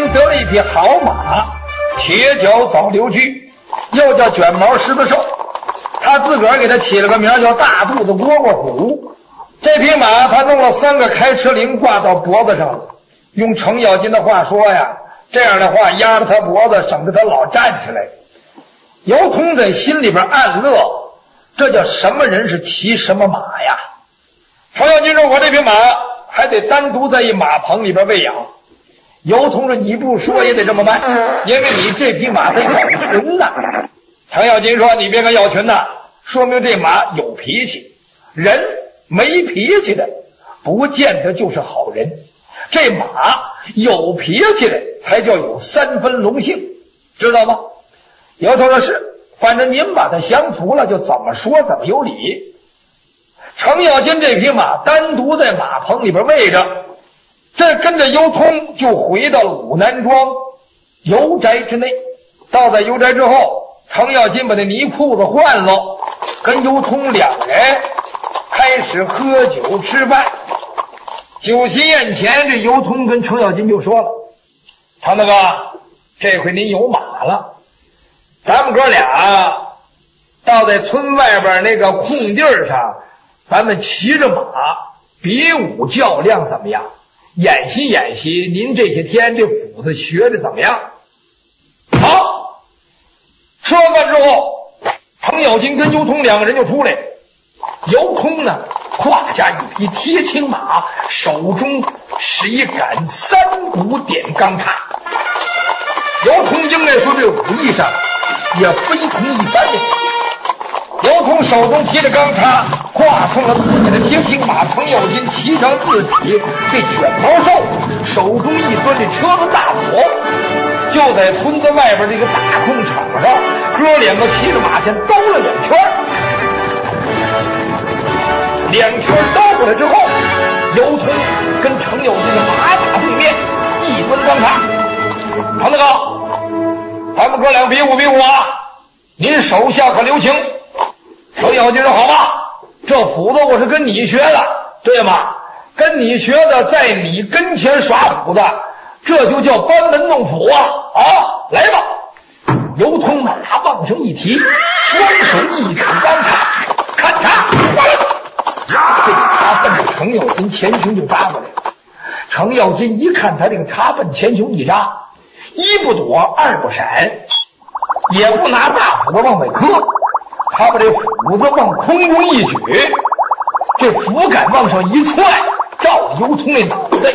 金得了一匹好马，铁脚早溜驹，又叫卷毛狮子兽。他自个儿给他起了个名叫大肚子蝈蝈虎。这匹马他弄了3个开车铃挂到脖子上了。用程咬金的话说呀，这样的话压着他脖子，省得他老站起来。尤通在心里边暗乐，这叫什么人是骑什么马呀？程咬金说，我这匹马还得单独在一马棚里边喂养。尤通说，你不说也得这么办，因为你这匹马它咬群呐。程咬金说，你别看咬群呐，说明这马有脾气。人没脾气的不见得就是好人，这马有脾气的才叫有3分龙性，知道吗？尤通说，是，反正您把它降服了，就怎么说怎么有理。程咬金这匹马单独在马棚里边喂着，这跟着尤通就回到了武南庄游宅之内。到在游宅之后，程咬金把那泥裤子换了，跟尤通2人开始喝酒吃饭。酒席宴前，这尤通跟程咬金就说了，程大哥，这回您有马了，咱们哥俩到在村外边那个空地上，咱们骑着马比武较量怎么样？演习演习您这些天这斧子学的怎么样？好。吃完饭之后，程咬金跟尤通2个人就出来。尤通呢，胯下一匹铁青马，手中是一杆3股点钢叉。尤通应该说这武艺上也非同一般的。尤通手中提着钢叉，跨上了自己的铁青马，程咬金骑上自己这卷毛兽，手中一端这车轮大斧，就在村子外边这个大空场上，哥2个骑着马前兜了2圈。2圈兜过来之后，尤通跟程咬金的马打对面，一端钢叉。程大哥，咱们哥俩比武比武啊，您手下可留情。程咬金说，好吧，这斧子我是跟你学的，对吗？跟你学的，在你跟前耍斧子，这就叫班门弄斧啊！来吧！尤通马往上一提，双手一指钢叉，看他，这叉奔着程咬金前胸就扎过来了。程咬金一看他这个叉奔前胸一扎，一不躲，二不闪，也不拿大斧子往外磕，他把这斧子往空中一举，这斧杆往上一踹，照着尤通那脑袋，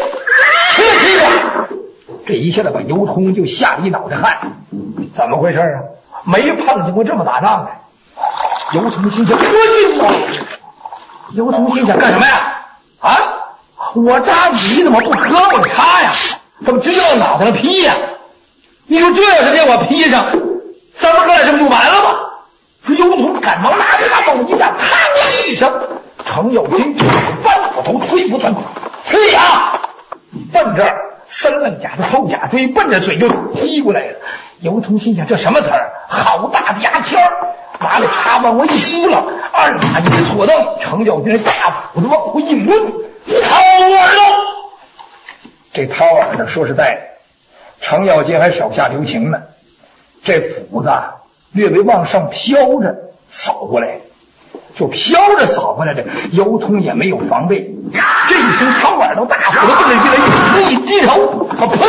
这一下子把尤通就吓了一脑袋汗。怎么回事啊？没碰见过这么打仗的。尤通心想，说晕了。尤通心想，干什么呀？啊，我扎你怎么不磕我插呀？怎么直接往脑袋上劈呀？你说这要是给我劈上，咱们哥俩这不就完了吗？说尤通赶忙拿着大刀一下，咔一声，程咬金这个翻斧头推斧团，呲呀，奔这儿3棱甲的后甲锥奔着嘴就踢过来了。尤通心想，这什么词儿？好大的牙签儿！拿着叉往我一扑了，二马一错蹬，程咬金大斧子往回一抡，掏耳朵。这掏耳朵说实在的，程咬金还手下留情呢。这斧子略微往上飘着扫过来，就飘着扫过来的，尤通也没有防备，这一声掏耳朵，大斧子奔着进来一低头，他砰，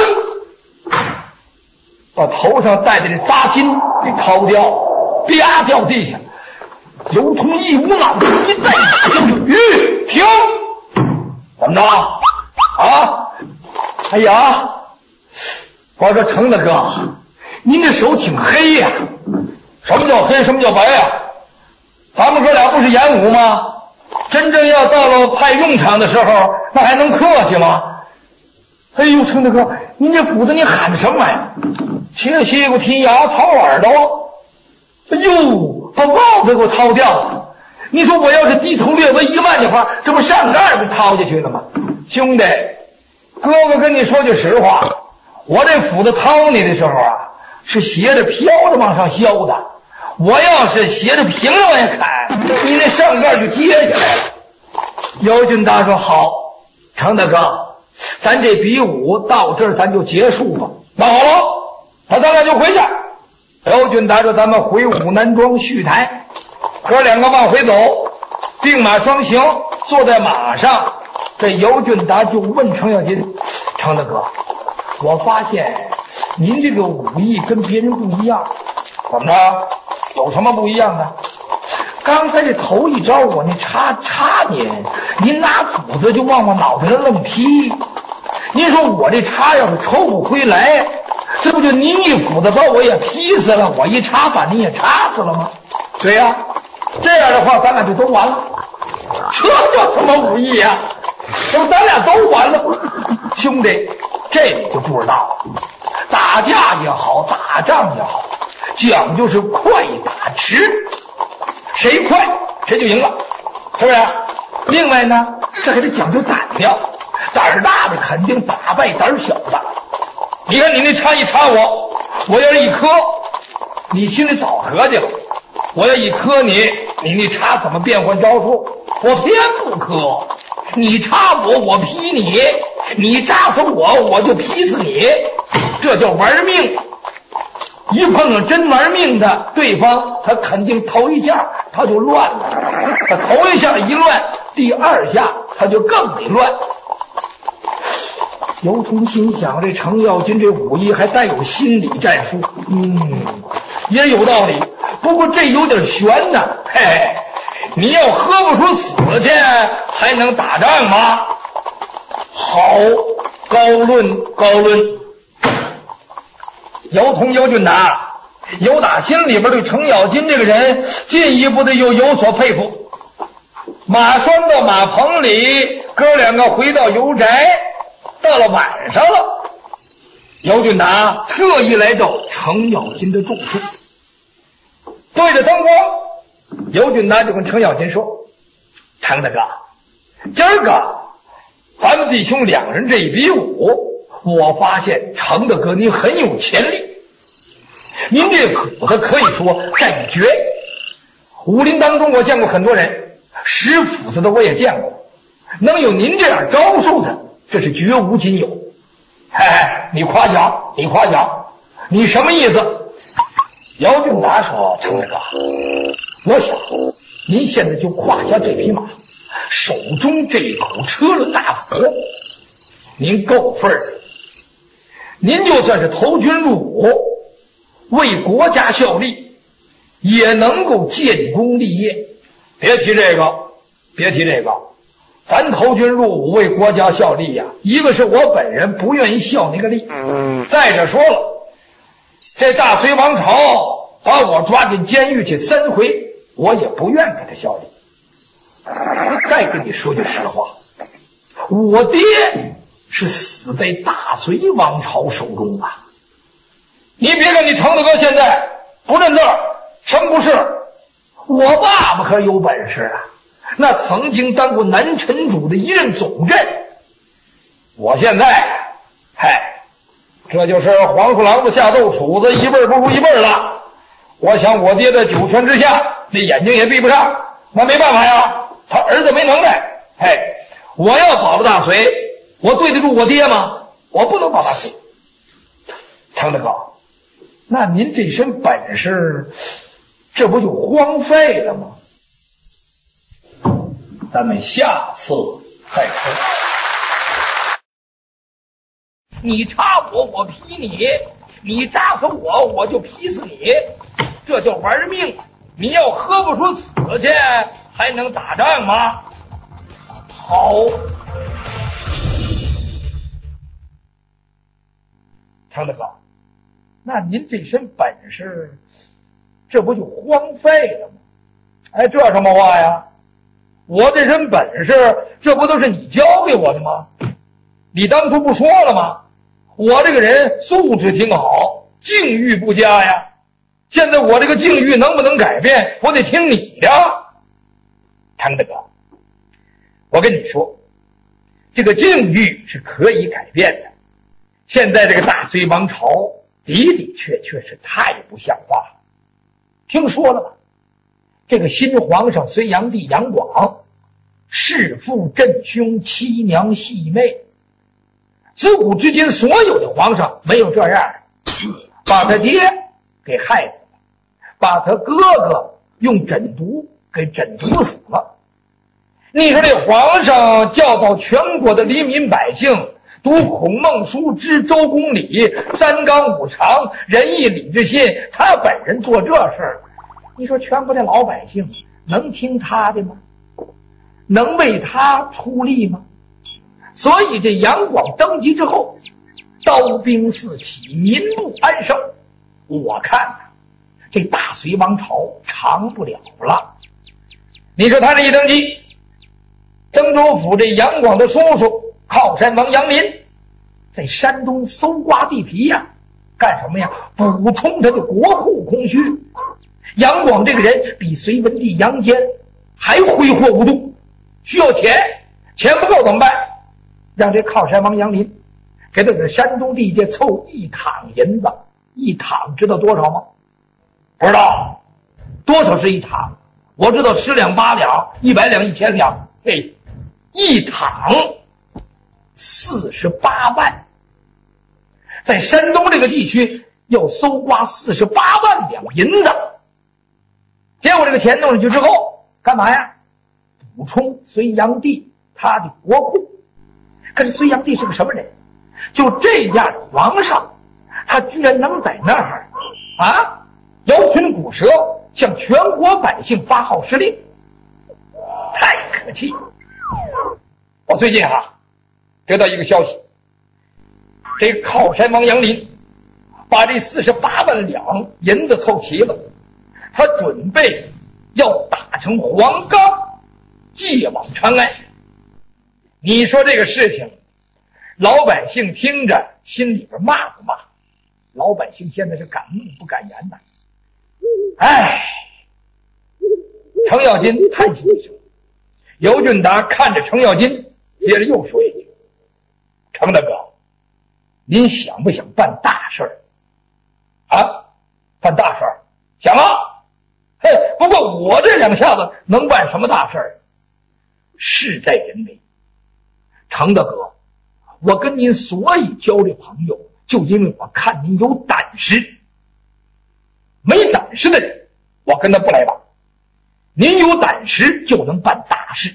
把头上戴的这扎金给掏掉，啪掉地下。尤通一无脑子一带马上就停，怎么着啊？哎呀，我说程大哥，您这手挺黑呀。什么叫黑，什么叫白呀？咱们哥俩不是演武吗？真正要到了派用场的时候，那还能客气吗？哎呦，程大哥，您这斧子你喊什么呀？切西瓜剔牙掏耳朵，哎呦，把帽子给我掏掉了。你说我要是低头略微一万的话，这不上盖不掏下去了吗？兄弟，哥哥跟你说句实话，我这斧子掏你的时候啊，是斜着飘着往上削的。我要是斜着平着往下砍，你那上盖就接下来了。尤俊达说，好，程大哥，咱这比武到这儿咱就结束吧。 那好了，那咱俩就回去。姚俊达说咱们回武南庄续台，哥两个往回走，并马双行，坐在马上。这姚俊达就问程咬金：程大哥，我发现您这个武艺跟别人不一样，怎么着？有什么不一样的？刚才这头一招我那插您拿斧子就往我脑袋上愣劈，您说我这插要是抽不回来，这不就您一斧子把我也劈死了，我一插把您也插死了吗？对呀，这样的话咱俩就都完了。这叫什么武艺呀？这不咱俩都完了。兄弟，这你就不知道了。打架也好，打仗也好，讲究是快打迟，谁快谁就赢了，是不是？另外呢，这还得讲究胆量，胆儿大的肯定打败胆儿小的。你看你那插一插我要是一磕，你心里早合计了，我要一磕你那插怎么变换招数？我偏不磕，你插我劈你，你扎死我就劈死你，这叫玩命。一碰上真玩命的对方，他肯定头一下他就乱了，他头一下一乱，第二下他就更得乱。尤通心想，这程咬金这武艺还带有心理战术，也有道理，不过这有点悬呢。嘿，你要喝不出死去，还能打仗吗？好，高论。姚通、姚俊达有打心里边对程咬金这个人进一步的又有所佩服。马拴到马棚里，哥两个回到油宅，到了晚上了，姚俊达特意来到程咬金的住处，对着灯光，姚俊达就跟程咬金说：程大哥，今儿个咱们弟兄两人这一比武，我发现程大哥您很有潜力，您这斧子可以说战绝。武林当中我见过很多人，使斧子的我也见过，能有您这样招数的，这是绝无仅有。你夸奖，你什么意思？姚俊达说：程大哥，我想您现在就胯下这匹马，手中这一口车轮大斧，您够份儿的。您就算是投军入伍，为国家效力，也能够建功立业。别提这个，咱投军入伍为国家效力呀，一个是我本人不愿意效那个力，再者说了，这大隋王朝把我抓进监狱去3回，我也不愿给他效力。再跟你说句实话，我爹是死在大隋王朝手中啊！你别看你程大哥现在不认字儿，什么不是？我爸爸可有本事啊，那曾经当过南陈主的一任总镇。我现在，这就是黄鼠狼子下豆杵子，一辈儿不如一辈儿了。我想我爹在9泉之下，那眼睛也闭不上，那没办法呀，他儿子没能耐。我要保了大隋，我对得住我爹吗？我不能保大隋。程大哥，那您这身本事，这不就荒废了吗？咱们下次再说。你插我劈你，你扎死我就劈死你，这叫玩命。你要喝不出死去，还能打仗吗？好，程大哥，那您这身本事，这不就荒废了吗？这什么话呀？我这身本事，这不都是你教给我的吗？你当初不说了吗？我这个人素质挺好，境遇不佳呀。现在我这个境遇能不能改变，我得听你的。程大哥，我跟你说，这个境遇是可以改变的。现在这个大隋王朝的的确确是太不像话了。听说了吧？这个新皇上隋炀帝杨广弑父震兄，妻娘系妹， 自古至今所有的皇上没有这样的，把他爹给害死了，把他哥哥用针毒给针毒死了。你说这皇上教导全国的黎民百姓读孔孟书，知周公礼，三纲五常，仁义礼智信，他本人做这事儿，你说全国的老百姓能听他的吗？能为他出力吗？所以这杨广登基之后，刀兵四起，民不安生。我看这大隋王朝长不了了。你说他这一登基，登州府这杨广的叔叔靠山王杨林在山东搜刮地皮呀，干什么呀？补充他的国库空虚。杨广这个人比隋文帝杨坚还挥霍无度，需要钱，钱不够怎么办？让这靠山王杨林给他在山东地界凑1躺银子。1躺知道多少吗？不知道。多少是1躺？我知道10两、8两、100两、1000两。嘿，1躺48万。在山东这个地区要搜刮48万两银子。结果这个钱弄上去之后干嘛呀？补充隋炀帝他的国库。可是隋炀帝是个什么人？就这样的皇上，他居然能在那儿啊摇群鼓舌，向全国百姓发号施令，太可气。我最近得到一个消息，这靠山王杨林把这48万两银子凑齐了，他准备要打成黄冈，借往长安。你说这个事情老百姓听着心里边骂不骂？老百姓现在是敢怒不敢言呐。哎，程咬金叹息一声。尤俊达看着程咬金，接着又说一句：程大哥，您想不想办大事儿啊？办大事儿想啊。嘿，不过我这两下子能办什么大事儿？事在人为。程大哥，我跟您所以交这朋友，就因为我看您有胆识。没胆识的人，我跟他不来往。您有胆识就能办大事。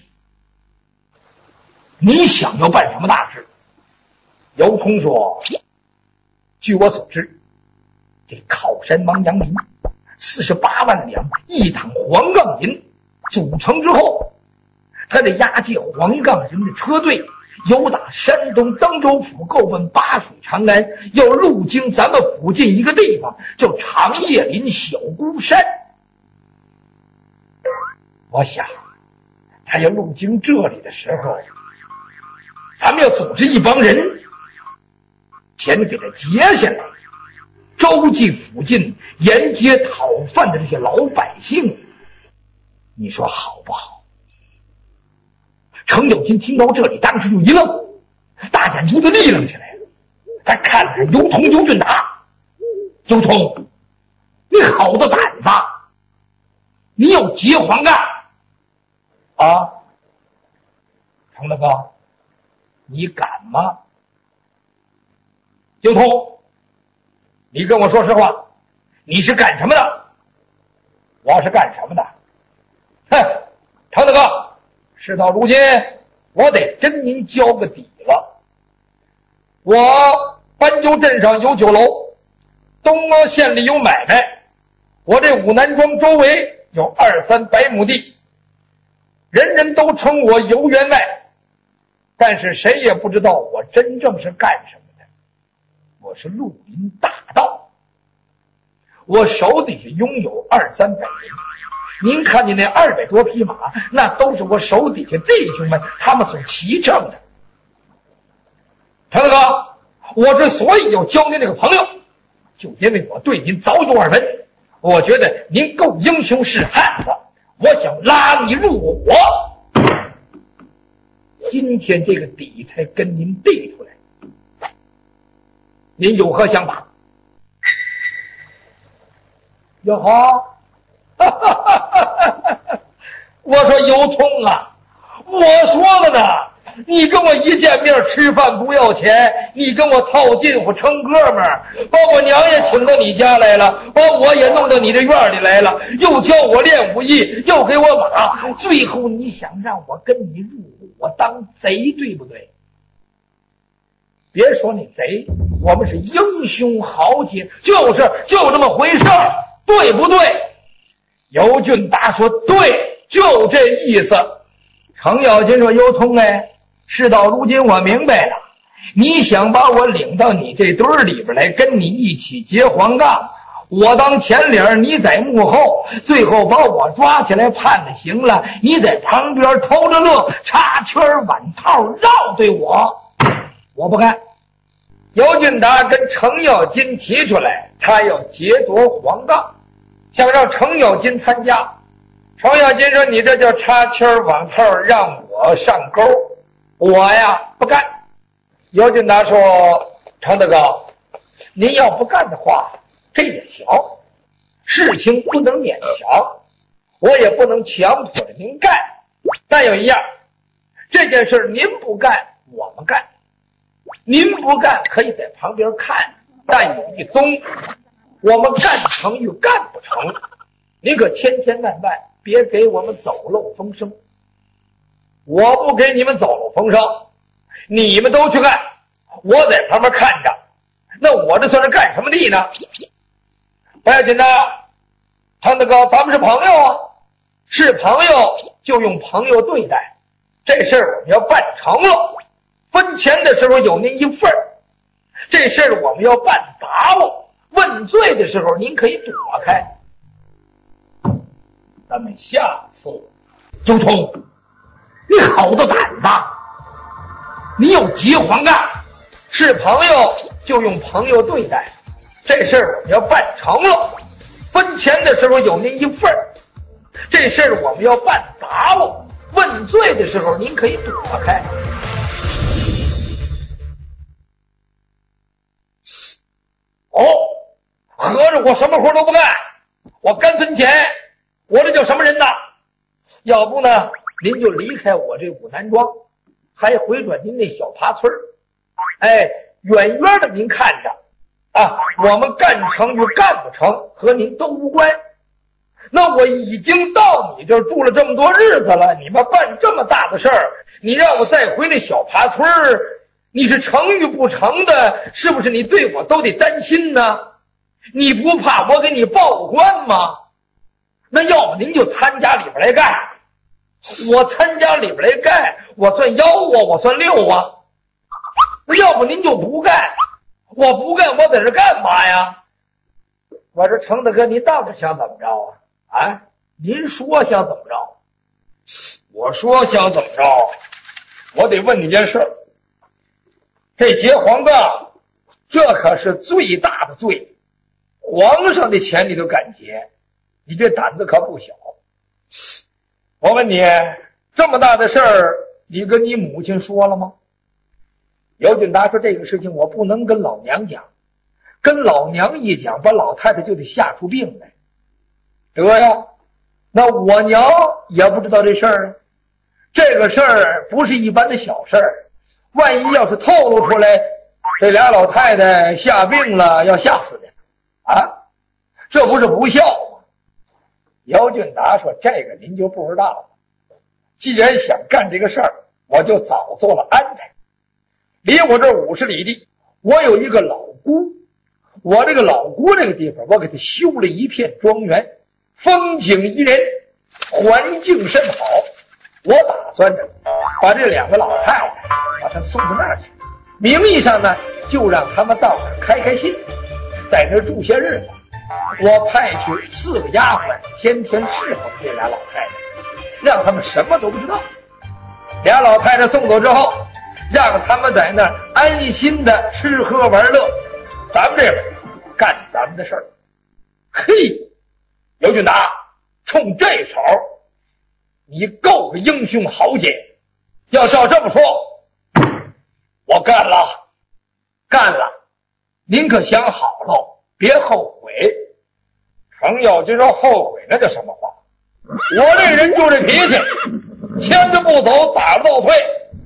你想要办什么大事？姚通说，据我所知，这靠山王杨林48万两1躺黄杠银组成之后，他这押解黄杠人的车队由打山东登州府够奔巴水长安，要路经咱们附近一个地方叫长叶林小孤山。我想他要路经这里的时候，咱们要组织一帮人先给他截下来，周记附近沿街讨饭的这些老百姓，你说好不好？程咬金听到这里当时就一愣，大眼珠子立愣起来了。他看了看尤通尤俊达，尤通，你好大胆子，你要劫黄杠啊？程大哥，你敢吗？尤通，你跟我说实话，你是干什么的？我是干什么的？哼，程大哥，事到如今，我得跟您交个底了。我斑鸠镇上有酒楼，东阿县里有买卖，我这武南庄周围有200-300亩地，人人都称我游员外，但是谁也不知道我真正是干什么的。我是绿林大盗，我手底下拥有200-300人。您看见那200多匹马，那都是我手底下弟兄们他们所骑乘的。程大哥，我之所以要交您这个朋友，就因为我对您早有耳闻，我觉得您够英雄是汉子，我想拉你入伙。今天这个底才跟您递出来，您有何想法？哟呵，我说尤通啊，我说了呢， 你跟我一见面吃饭不要钱，你跟我套近乎成哥们儿，把我娘也请到你家来了，把我也弄到你这院里来了，又教我练武艺，又给我马，最后你想让我跟你入伙，我当贼，对不对？别说你贼，我们是英雄豪杰，就这么回事儿，对不对？尤俊达说对，就这意思。程咬金说尤通哎，事到如今我明白了，你想把我领到你这堆里边来，跟你一起结黄杠，我当前脸，你在幕后，最后把我抓起来判了刑了，你在旁边偷着乐，插圈挽套绕对我不干。尤俊达跟程咬金提出来，他要劫夺黄杠，想让程咬金参加。程咬金说你这叫插圈挽套，让我上钩，我呀不干。尤俊达说程大哥，您要不干的话这也行，事情不能勉强，我也不能强迫着您干，但有一样，这件事您不干我们干，您不干可以在旁边看，但有一宗，我们干成与干不成，您可千万别给我们走漏风声。我不给你们走漏风声，你们都去干，我在旁边看着，那我这算是干什么的呢？不要紧的，程大哥，咱们是朋友啊，是朋友就用朋友对待，这事儿我们要办成了，分钱的时候有您一份儿，这事儿我们要办砸了，问罪的时候您可以躲开。咱们下次，周通，你好大胆子！你有结黄杠，是朋友就用朋友对待，这事儿我们要办成了，分钱的时候有您一份儿，这事儿我们要办砸了，问罪的时候您可以躲开。哦，合着我什么活都不干，我干分钱，我这叫什么人呢？要不呢您就离开我这武南庄，还回转您那小爬村，哎，远远的您看着啊，我们干成与干不成和您都无关。那我已经到你这儿住了这么多日子了，你们办这么大的事儿，你让我再回那小爬村，你是成与不成的，是不是你对我都得担心呢？你不怕我给你报官吗？那要不您就参加里边来干，我参加里边来干，我算1啊，我算6啊。那要不您就不干，我不干，我在这干嘛呀？我说程大哥，你到底想怎么着啊？啊，您说想怎么着？我说想怎么着？我得问你件事，这结黄杠，这可是最大的罪，皇上的钱你都敢劫，你这胆子可不小。我问你，这么大的事儿，你跟你母亲说了吗？尤俊达说这个事情我不能跟老娘讲，跟老娘一讲，把老太太就得吓出病来。得呀，那我娘也不知道这事儿啊。这个事儿不是一般的小事儿，万一要是透露出来，这俩老太太吓病了，要吓死的啊，这不是不孝吗？姚俊达说这个您就不知道了，既然想干这个事儿，我就早做了安排。离我这50里地，我有一个老姑，我这个老姑这个地方，我给他修了一片庄园，风景宜人，环境甚好。我打算着把这2个老太太把她送到那儿去，名义上呢就让他们到那儿开开心，在那儿住些日子。我派去4个丫鬟天天伺候这俩老太太，让他们什么都不知道。俩老太太送走之后，让他们在那儿安心的吃喝玩乐，咱们这边干咱们的事儿。嘿，尤俊达，冲这手你够个英雄豪杰，要照这么说，我干了，干了，您可想好了，别后悔。程咬金说后悔那叫什么话？我这人就这脾气，牵着不走，打着倒退。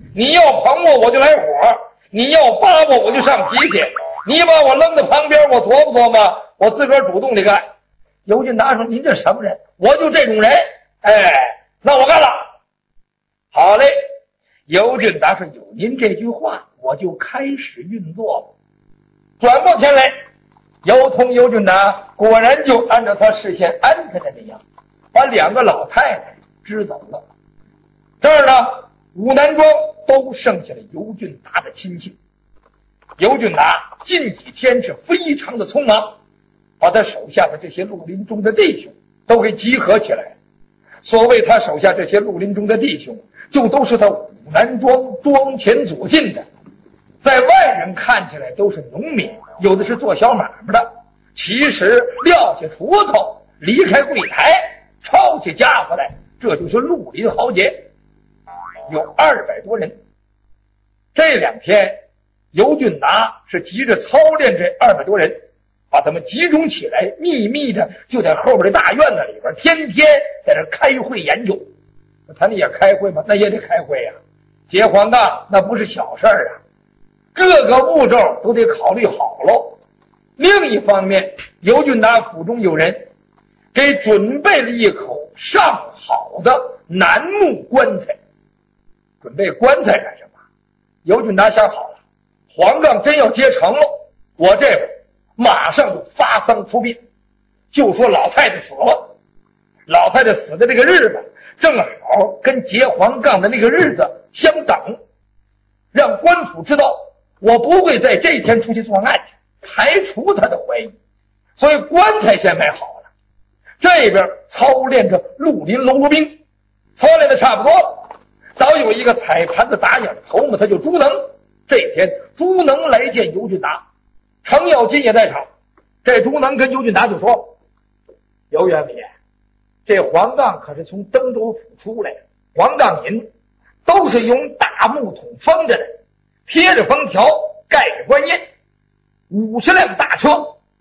你要捧我，我就来火；你要扒我就上脾气。你把我扔在旁边，我琢磨琢磨，我自个儿主动的干。尤俊达说：“您这什么人？我就这种人。哎，那我干了。”好嘞，尤俊达说：“有您这句话，我就开始运作了。”转过天来，尤俊达果然就按照他事先安排的那样，把2个老太太支走了。这儿呢，武南庄都剩下了尤俊达的亲信。尤俊达近几天是非常的匆忙，把他手下的这些绿林中的弟兄都给集合起来。所谓他手下这些绿林中的弟兄，就都是他武南庄庄前左近的，在外人看起来都是农民，有的是做小买卖的，其实撂下锄头，离开柜台，抄起家伙来，这就是绿林豪杰，有200多人。这2天，尤俊达是急着操练这200多人，把他们集中起来，秘密的就在后边的大院子里边，天天在这开会研究。他那也开会吗？那也得开会呀。结黄杠那不是小事儿啊，各个步骤都得考虑好喽。另一方面，尤俊达府中有人给准备了一口上好的楠木棺材。准备棺材干什么？尤俊达想好了，黄杠真要结成了，我这边马上就发丧出殡，就说老太太死了。老太太死的这个日子正好跟结黄杠的那个日子相等，让官府知道我不会在这一天出去作案去，排除他的怀疑。所以棺材先买好了，这边操练着绿林喽啰兵，操练的差不多了。早有一个踩盘子打眼的头目，他就朱能。这天朱能来见尤俊达，程咬金也在场。这朱能跟尤俊达就说：“尤元笔，这黄杠可是从登州府出来的，黄杠银都是用大木桶封着的，贴着封条，盖着官印，50辆大车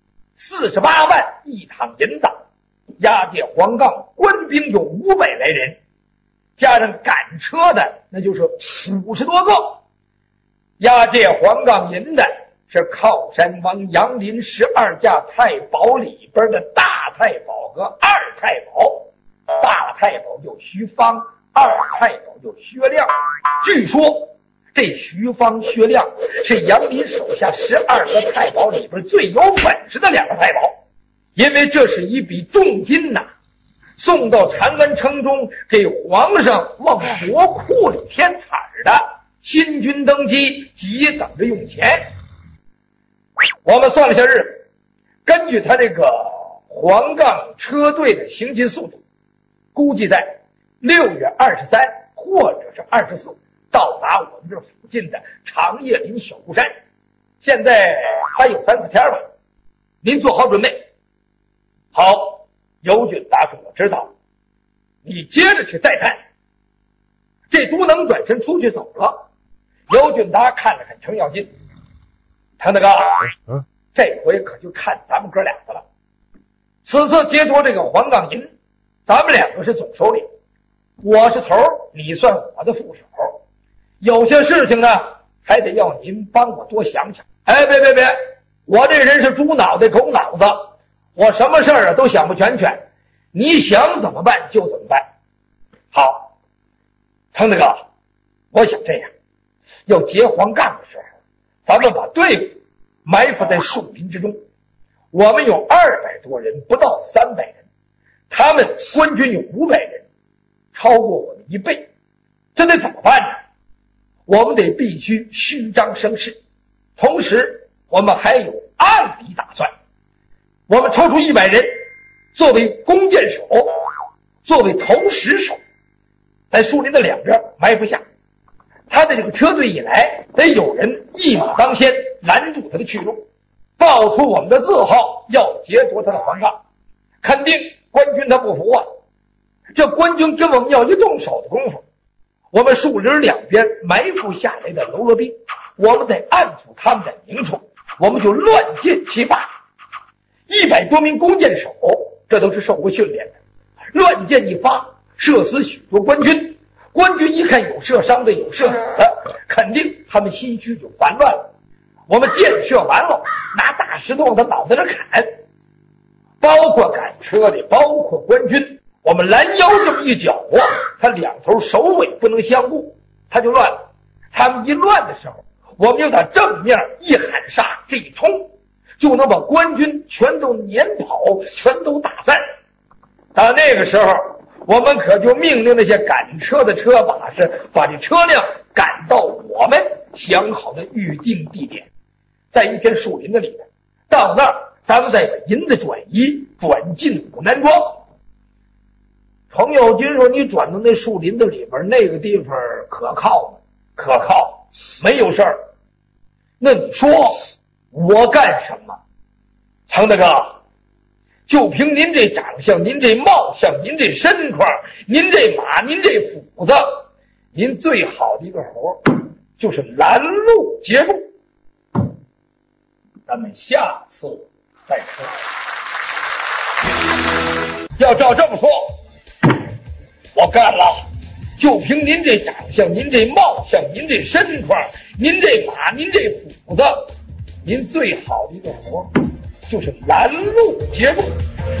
，48万一趟银子，押解黄杠官兵有500来人，加上赶车的那就是50多个。押解黄杠银的是靠山王杨林12架太保里边的大太保和二太保，大太保叫徐芳，二太保叫薛亮。据说这徐芳、薛亮是杨林手下12个太保里边最有本事的2个太保，因为这是一笔重金呐，送到长安城中给皇上往国库里添彩的。新君登基，急等着用钱。我们算了下日子，根据他这个黄杠车队的行进速度，估计在6月23或者是24到达我们这附近的长叶林小孤山。现在还有3、4天吧，您做好准备。好，尤俊达说：“我知道了，你接着去再战。”这朱能转身出去走了。尤俊达看了看程咬金，程大哥，这回可就看咱们哥俩的了。此次劫夺这个黄杠银，咱们2个是总首领，我是头，你算我的副手。有些事情呢，还得要您帮我多想想。哎，别，我这人是猪脑袋狗脑子，我什么事儿都想不全，你想怎么办就怎么办。好，程大哥，我想这样，要劫黄杠的时候，咱们把队伍埋伏在树林之中。我们有200多人，不到300人，他们官军有500人，超过我们1倍，这得怎么办呢？我们得必须虚张声势，同时我们还有暗里打算。我们抽出100人作为弓箭手，作为投石手，在树林的2边埋伏下。他的这个车队一来，得有人一马当先，拦住他的去路，报出我们的字号，要劫夺他的黄杠。肯定官军他不服啊！这官军跟我们要一动手的功夫，我们树林2边埋伏下来的喽啰兵，我们得按住他们的明处，我们就乱箭齐发。100多名弓箭手，这都是受过训练的，乱箭一发，射死许多官军。 官军一看有射伤的，有射死的，肯定他们心绪就烦乱了。我们箭射完了，拿大石头往他脑袋上砍，包括赶车的，包括官军，我们拦腰这么一搅和，他两头首尾不能相顾，他就乱了。他们一乱的时候，我们就打正面一喊杀，这一冲就能把官军全都撵跑，全都打散。到那个时候，我们可就命令那些赶车的车把式把这车辆赶到我们想好的预定地点，在一片树林子里面，到那儿咱们再把银子转移，转进虎南庄。程咬金说：“你转到那树林子里边，那个地方可靠吗？可靠，没有事儿。那你说我干什么？程大哥，就凭您这长相，您这貌相，您这身块，您这马，您这斧子，您最好的一个活就是拦路截住。咱们下次再说。要照这么说，我干了。就凭您这长相，您这貌相，您这身块，您这马，您这斧子，您最好的一个活就是拦路截住。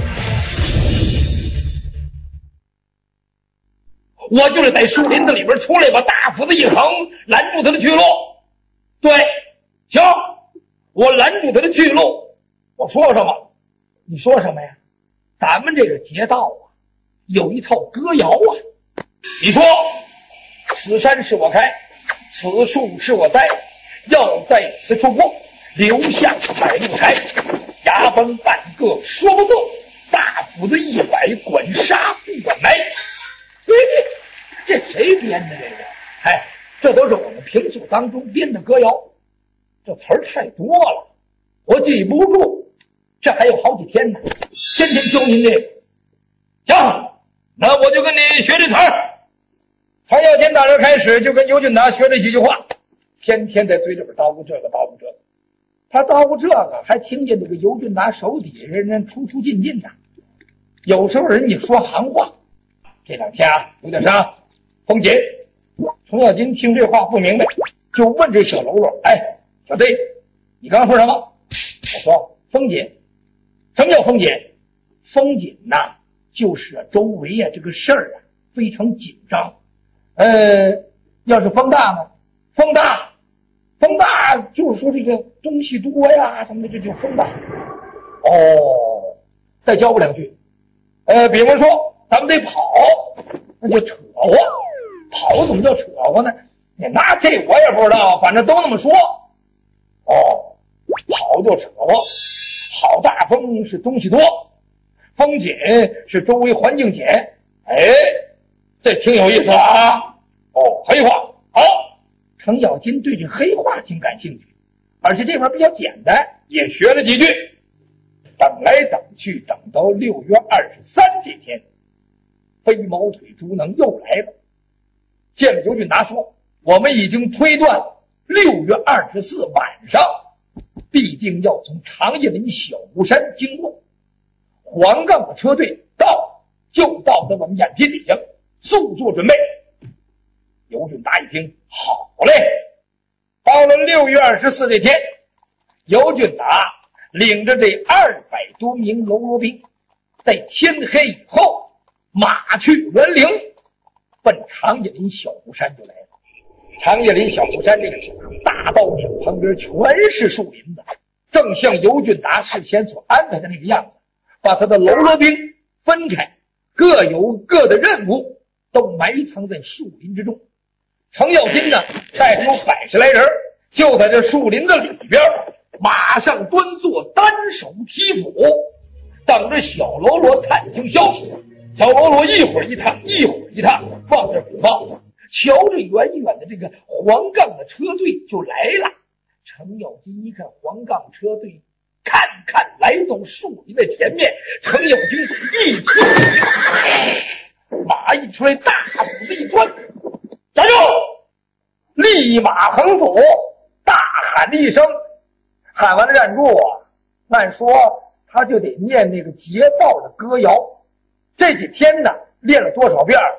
我就是在树林子里边出来，把大斧子一横，拦住他的去路。对，行，我拦住他的去路。我说什么？你说什么呀？咱们这个劫道啊，有一套歌谣啊。你说，此山是我开，此树是我栽，要在此处过，留下买路财。牙崩半个说不字，大斧子一摆，管杀不管埋。这谁编的这个？哎，这都是我们评书当中编的歌谣，这词儿太多了，我记不住。这还有好几天呢，天天教您这个。行，那我就跟你学这词儿。程咬金打这开始就跟尤俊达学这几句话，天天在嘴里边叨咕这个叨咕这个。他叨咕这个，还听见这个尤俊达手底下人出进的，有时候人家说行话。这两天啊，有点啥？风姐，程咬金听这话不明白，就问这小喽啰：“哎，小弟，你刚刚说什么？”我说：“风姐。”什么叫风姐？风紧呐，就是周围啊这个事儿啊非常紧张。要是风大呢？风大就是说这个东西多呀什么的，这就风大。哦，再教我两句。比方说咱们得跑，那就扯和。跑怎么叫扯和呢？那这我也不知道，反正都那么说。哦，跑就扯和。好大风是东西多，风紧是周围环境紧。哎，这挺有意思啊。哦，黑话好。程咬金对这黑话挺感兴趣，而且这边比较简单，也学了几句。等来等去，等到6月23这天，飞毛腿猪能又来了。见了尤俊达说，我们已经推断6月24晚上必定要从长叶林小木山经过，黄杠的车队就到我们眼皮底下，速做准备。尤俊达一听，好嘞。到了6月24这天，尤俊达领着这200多名喽啰兵，在天黑以后马去栾陵，奔长叶林小木山就来了。长叶林小木山这个大道上旁边全是树林子，正像尤俊达事先所安排的那个样子，把他的喽啰兵分开，各有各的任务，都埋藏在树林之中。程咬金呢，带着有100来人，就在这树林子里边，马上端坐，单手提斧，等着小喽啰探听消息。小喽啰一会儿一探，一会儿一探，放这鼓报，瞧着远远的这个黄杠的车队就来了。程咬金一看黄杠车队，看来到树林的前面，程咬金一推，马一出来，大斧子一钻，站住！立马横斧，大喊了一声，喊完了站住啊！按说他就得念那个劫道的歌谣，这几天呢练了多少遍？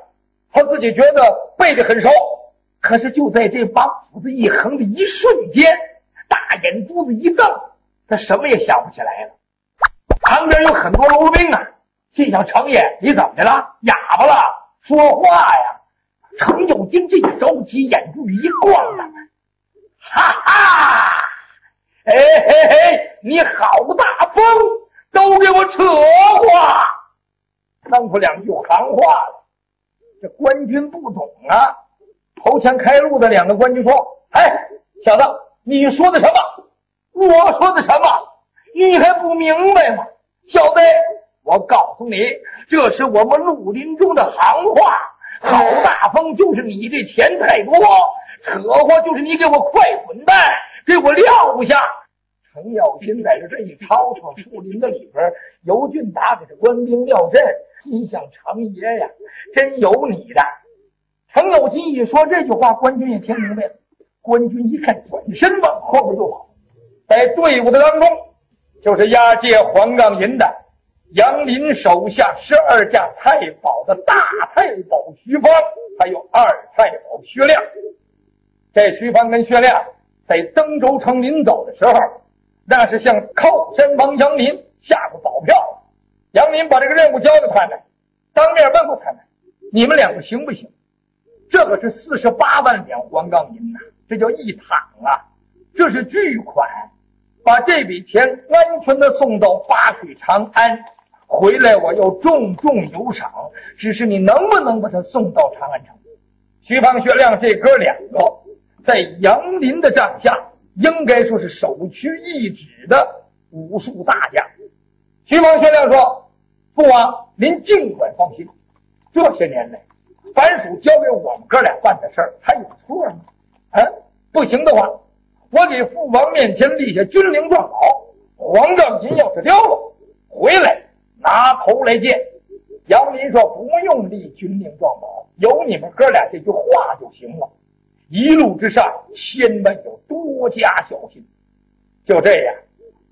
他自己觉得背得很熟，可是就在这把斧子一横的一瞬间，大眼珠子一瞪，他什么也想不起来了。旁边有很多楼兵啊，心想程爷你怎么的了？哑巴了？说话呀！程咬金这一着急，眼珠一晃荡，哈哈！哎嘿嘿，你好大风，都给我扯话，弄出两句行话了。这官军不懂啊，头前开路的两个官军说：“哎，小子，你说的什么？我说的什么？你还不明白吗？小子，我告诉你，这是我们绿林中的行话。好大风就是你这钱太多，扯话就是你给我快滚蛋，给我撂下。”程咬金在这一吵吵，树林子里边，尤俊达给这官兵撂阵，心想程爷呀，真有你的。程咬金一说这句话，官军也听明白了。官军一看，转身往后边就跑。在队伍的当中，就是押解黄杠银的杨林手下12架太保的大太保徐芳，还有2太保薛亮。这徐芳跟薛亮在登州城临走的时候，那是向靠山王杨林下过保票。杨林把这个任务交给他们，当面问过他们：你们两个行不行？这可是48万两黄杠银呐，这叫一躺啊，这是巨款。把这笔钱安全的送到八水长安，回来我要重重有赏，只是你能不能把它送到长安城？徐芳、薛亮这哥两个在杨林的帐下，应该说是首屈一指的武术大将。徐芳、薛亮说：父王您尽管放心，这些年来凡属交给我们哥俩办的事儿，还有错吗？不行的话，我给父王面前立下军令状稿，黄杠银要是掉了，回来拿头来见。杨林说：不用立军令状稿，有你们哥俩这句话就行了。一路之上千万要多加小心。就这样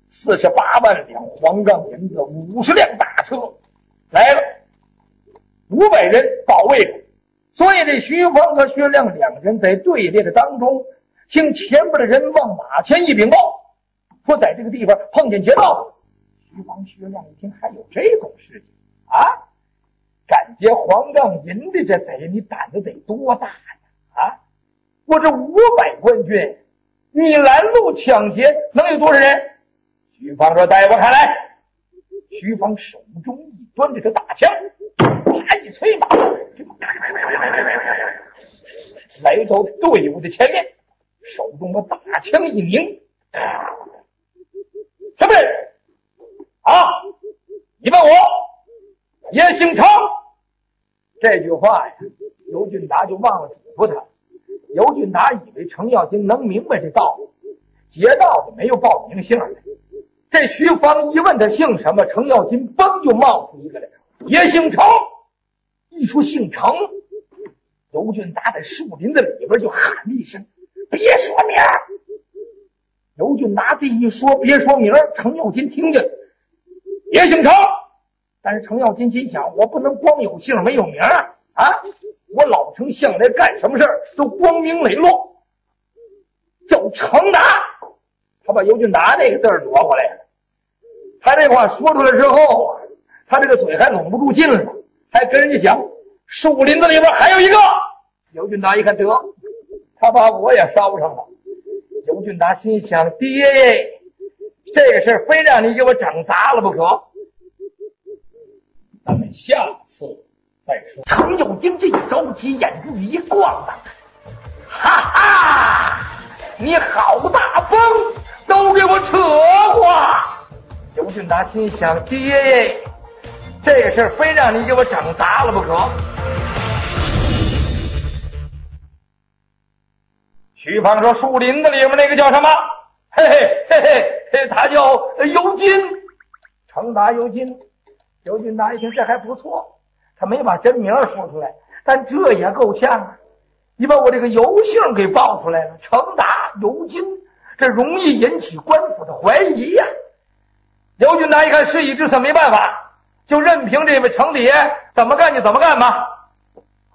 ，48万两黄杠银子，50辆大车来了，500人保卫着。所以这徐芳和薛亮两人在队列的当中，听前边的人往马前一禀报，说在这个地方碰见劫道。徐芳、薛亮一听，还有这种事情啊？敢劫黄杠银的这贼，你胆子得多大呀？啊！我这500官军，你拦路抢劫能有多少人？徐芳说：带我看来。徐芳手中一端着这大枪，他一催马，来到队伍的前面，手中的大枪一拧，什么人啊？你问我也姓程？这句话呀，尤俊达就忘了嘱咐他。尤俊达以为程咬金能明白这道理，劫道的没有报名姓来。这徐芳一问他姓什么，程咬金嘣就冒出一个来，也姓程。一说姓程，尤俊达在树林子里边就喊了一声：别说名。尤俊达这一说别说名，程咬金听见了，也姓程。但是程咬金心想，我不能光有姓没有名啊！我老程向来干什么事儿都光明磊落，叫程达。他把尤俊达这个字儿挪过来了。他这话说出来之后，他这个嘴还拢不住劲了，还跟人家讲树林子里边还有一个。尤俊达一看，得，他把我也捎上了。尤俊达心想，爹，这个事非让你给我整砸了不可。咱们下次再说。程咬金这一着急，眼珠一晃荡，哈哈，你好大风，都给我扯话。尤俊达心想，爹，这个事非让你给我整砸了不可。徐芳说：树林子里面那个叫什么？嘿嘿嘿嘿，他叫尤金。程达尤金。尤俊达一听，这还不错，他没把真名说出来，但这也够呛啊！你把我这个尤姓给报出来了，程达尤金，这容易引起官府的怀疑呀。尤俊达一看事已至此没办法，就任凭这位程爷怎么干就怎么干吧。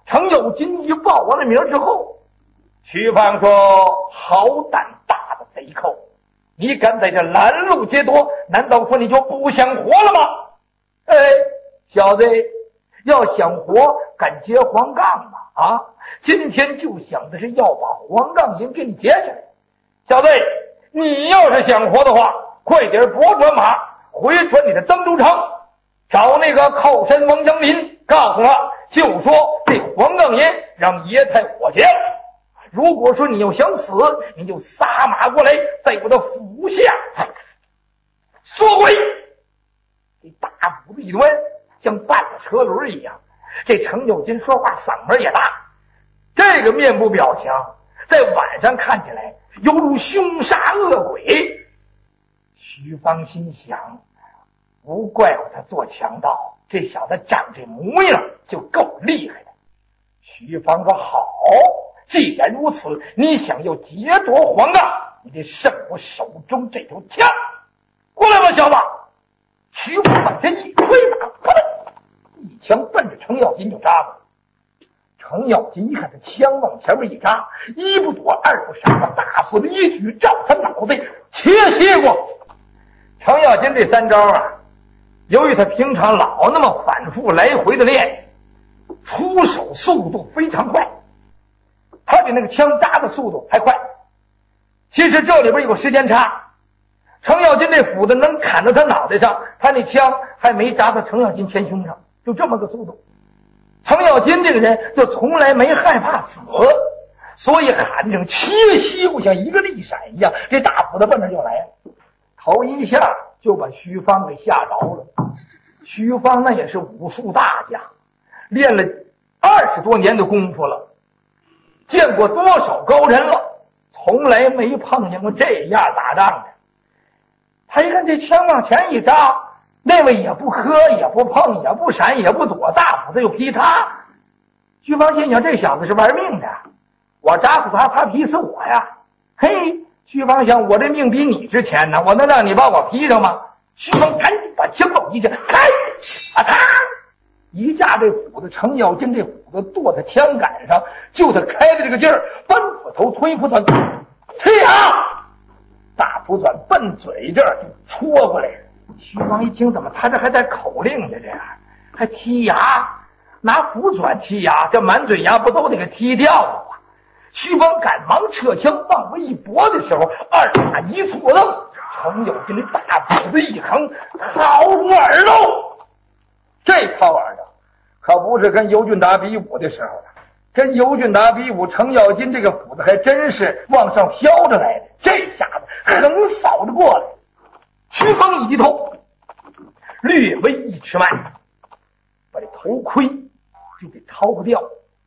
程咬金一报完了名之后，徐芳说：“好胆大的贼寇，你敢在这拦路劫夺，难道说你就不想活了吗？哎，小子，要想活，敢劫黄杠吗？啊，今天就想的是要把黄杠银给你劫下来。小子，你要是想活的话，快点拨转马，回转你的登州城，找那个靠山王将林，告诉他，就说这黄杠银让爷太我劫了。如果说你要想死，你就撒马过来，在我的府下缩鬼。”这大斧子一端，像绊了车轮一样。这程咬金说话嗓门也大，这个面部表情在晚上看起来犹如凶杀恶鬼。徐芳心想，无怪乎他做强盗，这小子长这模样就够厉害的。徐芳说：“好，既然如此，你想要劫夺黄杠，你得胜我手中这头枪。过来吧，小子！”徐芳往前一推马，啪啦，一枪奔着程咬金就扎过来。程咬金一看这枪往前面一扎，一不躲二不闪，把大斧子一举，照他脑袋切西瓜。程咬金这三招啊，由于他平常老那么反复来回的练，出手速度非常快，他比那个枪扎的速度还快。其实这里边有个时间差，程咬金这斧子能砍到他脑袋上，他那枪还没扎到程咬金前胸上，就这么个速度。程咬金这个人就从来没害怕死，所以喊这种切西瓜像一个利闪一样，这大斧子奔着就来了，头一下就把徐芳给吓着了。徐芳那也是武术大家，练了20多年的功夫了，见过多少高人了，从来没碰见过这样打仗的。他一看这枪往前一扎，那位也不磕也不碰也不闪也不躲，大斧子又劈他。徐芳心想，这小子是玩命的，我扎死他，他劈死我呀。嘿，徐芳想，我这命比你值钱呢，我能让你把我劈着吗？徐芳赶紧把枪口一架，开啊！他一架这斧子，程咬金这斧子剁在枪杆上，就他开的这个劲儿，奔斧头推斧短，踢啊！大斧短奔嘴这儿就戳过来了。徐芳一听，怎么他这还带口令呢？这样还剔牙，拿斧爪剔牙，这满嘴牙不都得给剔掉了吗？徐芳赶忙撤枪，往回一搏的时候，二马一错蹬，程咬金这大斧子一横，掏出耳朵。这掏耳朵可不是跟尤俊达比武的时候了，跟尤俊达比武，程咬金这个斧子还真是往上飘着来的，这下子横扫着过来。徐芳一低头，略微一迟慢，把这头盔就给掏掉。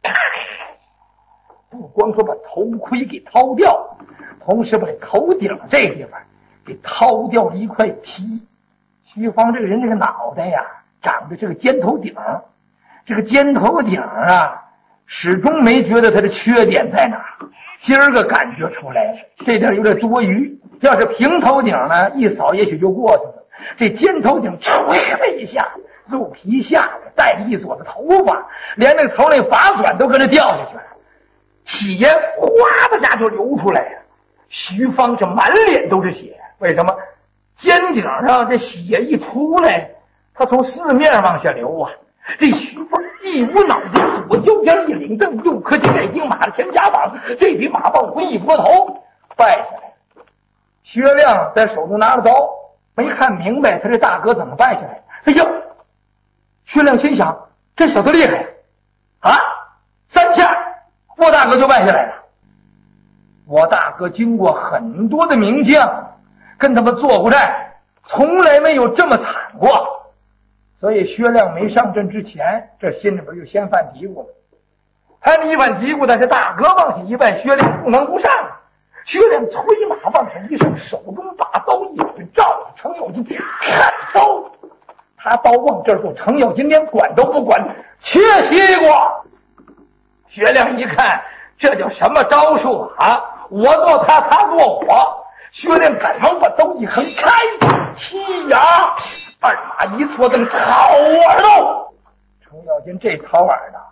不光说把头盔给掏掉，同时把这头顶这地方给掏掉了一块皮。徐芳这个人这个脑袋呀，长的这个尖头顶，这个尖头顶啊，始终没觉得它的缺点在哪儿，今儿个感觉出来了，这点有点多余。要是平头顶呢，一扫也许就过去了，这尖头顶唰的一下，肉皮下来，带着一撮的头发，连那个头那发卷都跟着掉下去了，血哗的下就流出来了。徐芳这满脸都是血，为什么？尖顶上这血一出来，他从四面往下流啊。这徐芳一捂脑袋，左脚尖一领蹬，右磕起来钉马的前夹膀，这匹马往回一拨头，败下来。薛亮在手中拿着刀，没看明白他这大哥怎么败下来。哎呦，薛亮心想，这小子厉害啊！3下我大哥就败下来了。我大哥经过很多的名将跟他们作过战，从来没有这么惨过。所以薛亮没上阵之前，这心里边就先犯嘀咕了。还没一犯嘀咕，但是大哥往下一拜，薛亮不能不上。薛亮催马往上一上，手中把刀一指，照着程咬金看刀。他刀往这儿走，程咬金连管都不管，切西瓜。薛亮一看，这叫什么招数啊？我剁他，他剁我。薛亮赶忙把刀一横，开剔牙，二马一错蹬，掏耳朵。程咬金这掏耳朵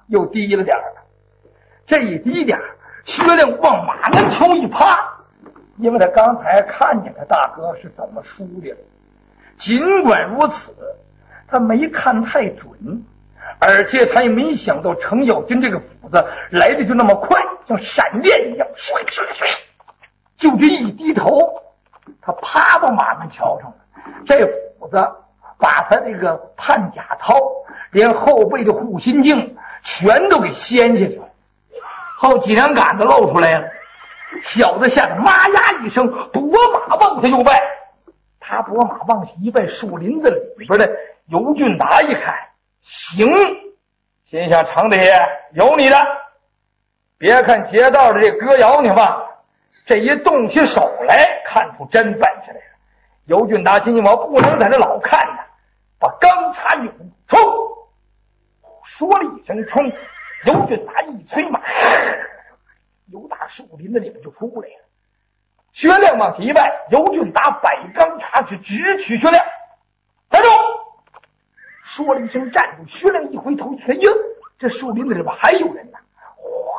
又低了点儿。这一低点儿，薛亮往马门头一趴，因为他刚才看见他大哥是怎么输的。尽管如此，他没看太准，而且他也没想到程咬金这个斧子来的就那么快，像闪电一样，唰唰唰，就这一低头，他趴到马门桥上了。这斧子把他这个判甲套连后背的护心镜全都给掀下去了，后脊梁杆子露出来了。小子吓得妈呀一声，拨马往他又拜。他拨马往下一拜，树林子里边的尤俊达一看，行，心想程大爷有你的。别看街道的这歌谣你忘了，这一动起手来，看出真本事来了。尤俊达心想，我不能在这老看着，把钢叉一舞，冲！说了一声冲，尤俊达一催马，由打树林子里面就出来了。薛亮往下一拜，尤俊达摆钢叉直取薛亮，站住！说了一声站住，薛亮一回头一看，哟，这树林子里边还有人呢！哗，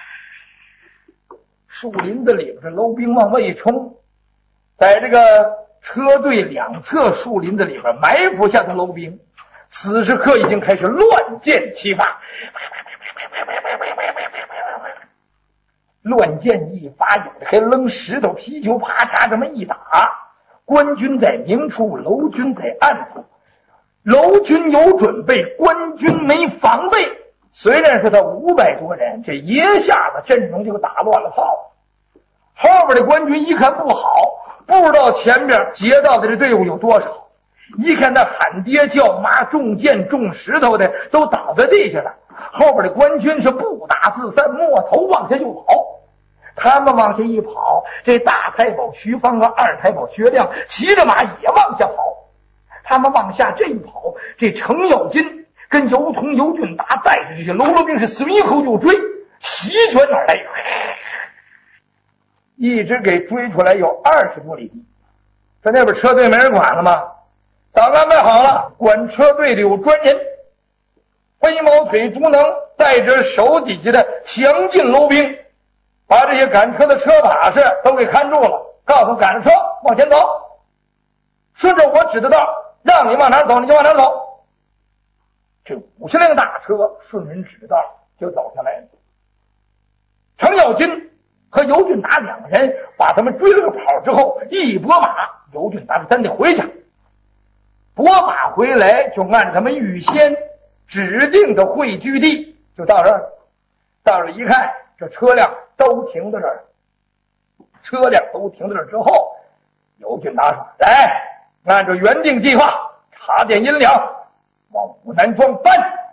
树林子里边这楼兵往外一冲，在这个车队两侧树林子里边埋伏下的楼兵，此时刻已经开始乱箭齐发。乱箭一发，有的还扔石头、皮球，啪嚓这么一打。官军在明处，楼军在暗处。楼军有准备，官军没防备。虽然说他500多人，这一下子阵容就打乱了套。后边的官军一看不好，不知道前边劫道的这队伍有多少。一看他喊爹叫妈，中箭中石头的都倒在地下了。后边的官军是不打自散，摸头往下就跑。他们往下一跑，这大太保徐芳和二太保薛亮骑着马也往下跑。他们往下这一跑，这程咬金跟尤同、尤俊达带着这些喽啰兵是随后就追，席卷而来，一直给追出来有20多里地。在那边车队没人管了吗？早安排好了，管车队的有专人，飞毛腿竹能带着手底下的强劲喽兵，把这些赶车的车把式都给看住了，告诉赶着车往前走，顺着我指的道，让你往哪走你就往哪走。这50辆大车顺人指的道就走下来了。程咬金和尤俊达两个人把他们追了个跑之后，一拨马，尤俊达说咱得回去。拨马回来就按照他们预先指定的汇聚地就到这儿。到这一看，这车辆都停在这儿。车辆都停在这儿之后，尤俊达说来，按照原定计划，查点银两往武南庄搬。